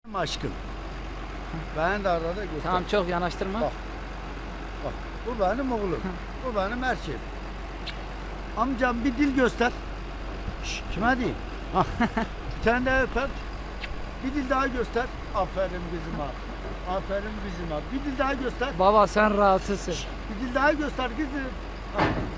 Aşkım. Ben de arada göster. Tamam, çok yanaştırma. Bak. Bak. Bu benim oğlum. Bu benim her şeyim. Amcam bir dil göster. Kime diyeyim? Bir tane daha öper. Bir dil daha göster. Aferin kızıma. Aferin kızıma. Bir dil daha göster. Baba sen rahatsızsın. Bir dil daha göster kızım.